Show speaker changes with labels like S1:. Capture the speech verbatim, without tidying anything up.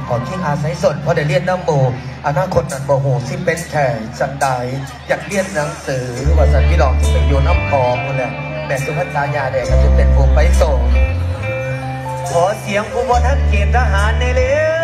S1: ขอคิงอาศัยสนเพราะได้เรียนน้ำโมอนาคตนั้นบ่โหสิเป็นแข่สันใดอยากเรียนหนังสือว่าสันพี่น้องที่เป็นโยนน้ำพองนั่นแหละแม่สุภัทรายาแดงก็จะเป็นผู้ไปส่งขอเสียงผู้บริหารเกณฑ์ทหารในเรือ